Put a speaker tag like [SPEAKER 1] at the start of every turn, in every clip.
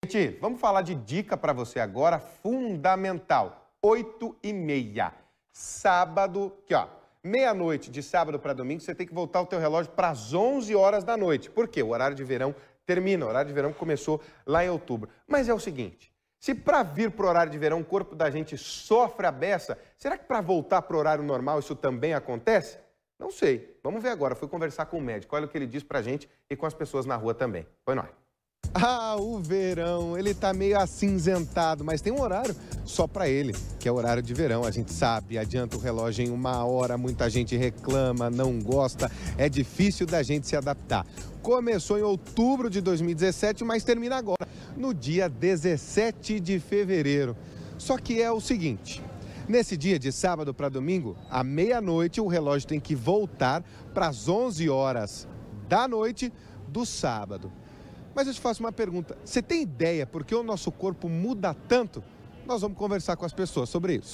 [SPEAKER 1] Gente, vamos falar de dica para você agora, fundamental. 8h30, sábado, aqui ó, meia-noite de sábado para domingo, você tem que voltar o teu relógio para as 11 horas da noite. Por quê? O horário de verão termina, o horário de verão começou lá em outubro. Mas é o seguinte, se para vir para o horário de verão o corpo da gente sofre a beça, será que para voltar para o horário normal isso também acontece? Não sei. Vamos ver agora. Fui conversar com o médico. Olha o que ele diz pra gente e com as pessoas na rua também. Foi nóis. Ah, o verão, ele tá meio acinzentado, mas tem um horário só pra ele, que é o horário de verão. A gente sabe, adianta o relógio em 1 hora, muita gente reclama, não gosta, é difícil da gente se adaptar. Começou em outubro de 2017, mas termina agora, no dia 17 de fevereiro. Só que é o seguinte, nesse dia de sábado para domingo, à meia-noite, o relógio tem que voltar para as 11 horas da noite do sábado. Mas eu te faço uma pergunta, você tem ideia por que o nosso corpo muda tanto? Nós vamos conversar com as pessoas sobre isso.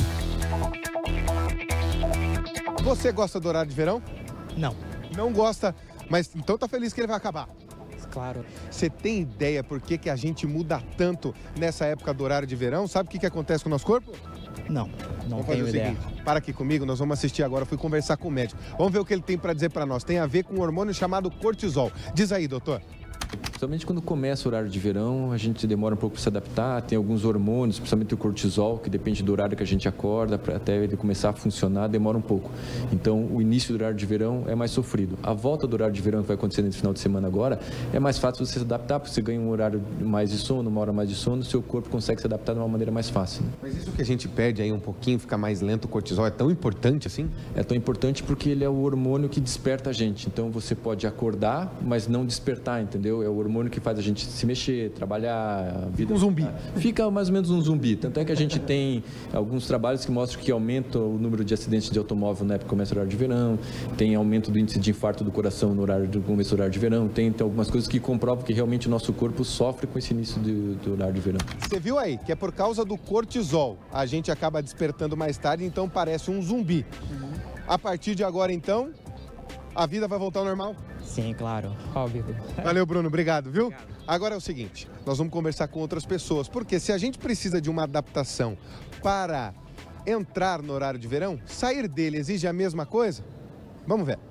[SPEAKER 1] Você gosta do horário de verão?
[SPEAKER 2] Não.
[SPEAKER 1] Não gosta, mas então tá feliz que ele vai acabar?
[SPEAKER 2] Claro.
[SPEAKER 1] Você tem ideia por que a gente muda tanto nessa época do horário de verão? Sabe o que acontece com o nosso corpo?
[SPEAKER 2] Não
[SPEAKER 1] Vamos
[SPEAKER 2] tenho
[SPEAKER 1] fazer o
[SPEAKER 2] ideia.
[SPEAKER 1] seguinte, para aqui comigo, nós vamos assistir agora, fui conversar com o médico. Vamos ver o que ele tem para dizer para nós. Tem a ver com um hormônio chamado cortisol. Diz aí, doutor.
[SPEAKER 3] Principalmente quando começa o horário de verão, a gente demora um pouco para se adaptar, tem alguns hormônios, principalmente o cortisol, que depende do horário que a gente acorda, para até ele começar a funcionar, demora um pouco. Então, o início do horário de verão é mais sofrido. A volta do horário de verão, que vai acontecer nesse final de semana agora, é mais fácil você se adaptar, porque você ganha um horário mais de sono, 1 hora mais de sono, seu corpo consegue se adaptar de uma maneira mais fácil. Né?
[SPEAKER 1] Mas isso que a gente perde aí um pouquinho, fica mais lento, o cortisol, é tão importante assim?
[SPEAKER 3] É tão importante porque ele é o hormônio que desperta a gente. Então, você pode acordar, mas não despertar, entendeu? É o hormônio que faz a gente se mexer, trabalhar, a vida...
[SPEAKER 1] Um zumbi.
[SPEAKER 3] Fica mais ou menos um zumbi. Tanto é que a gente tem alguns trabalhos que mostram que aumenta o número de acidentes de automóvel na época que começa o horário de verão, tem aumento do índice de infarto do coração no horário do começo do horário de verão, tem algumas coisas que comprovam que realmente o nosso corpo sofre com esse início do horário de verão.
[SPEAKER 1] Você viu aí que é por causa do cortisol. A gente acaba despertando mais tarde, então parece um zumbi. A partir de agora, então, a vida vai voltar ao normal?
[SPEAKER 2] Sim, claro, óbvio.
[SPEAKER 1] Valeu, Bruno, obrigado, viu? Agora é o seguinte, nós vamos conversar com outras pessoas, porque se a gente precisa de uma adaptação para entrar no horário de verão, sair dele exige a mesma coisa? Vamos ver.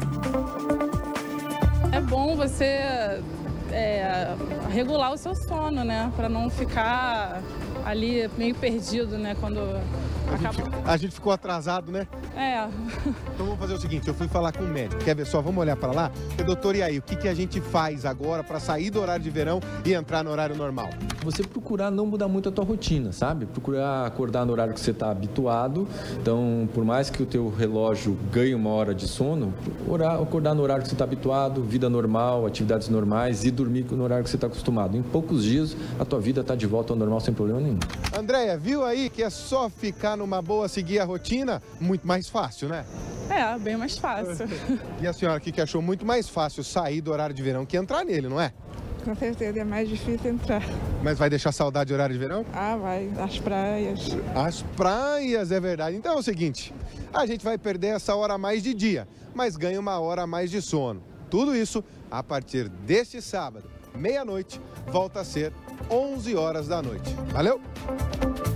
[SPEAKER 4] É bom você regular o seu sono, né? Para não ficar ali meio perdido, né? Quando
[SPEAKER 1] a gente ficou atrasado, né?
[SPEAKER 4] É.
[SPEAKER 1] Então vamos fazer o seguinte, eu fui falar com o médico, quer ver só, vamos olhar para lá? E, doutor, e aí, o que a gente faz agora para sair do horário de verão e entrar no horário normal?
[SPEAKER 3] Você procurar não mudar muito a tua rotina, sabe? Procurar acordar no horário que você está habituado. Então, por mais que o teu relógio ganhe 1 hora de sono, acordar no horário que você está habituado, vida normal, atividades normais e dormir no horário que você está acostumado. Em poucos dias, a tua vida está de volta ao normal sem problema nenhum.
[SPEAKER 1] Andréia, viu aí que é só ficar numa boa, seguir a rotina? Muito mais fácil, né?
[SPEAKER 4] É, bem mais fácil.
[SPEAKER 1] E a senhora aqui que achou muito mais fácil sair do horário de verão que entrar nele, não é?
[SPEAKER 5] Com certeza é mais difícil entrar.
[SPEAKER 1] Mas vai deixar saudade do horário de verão?
[SPEAKER 5] Ah, vai. As praias.
[SPEAKER 1] As praias, é verdade. Então é o seguinte, a gente vai perder essa hora a mais de dia, mas ganha 1 hora a mais de sono. Tudo isso a partir deste sábado, meia-noite, volta a ser 11 horas da noite. Valeu?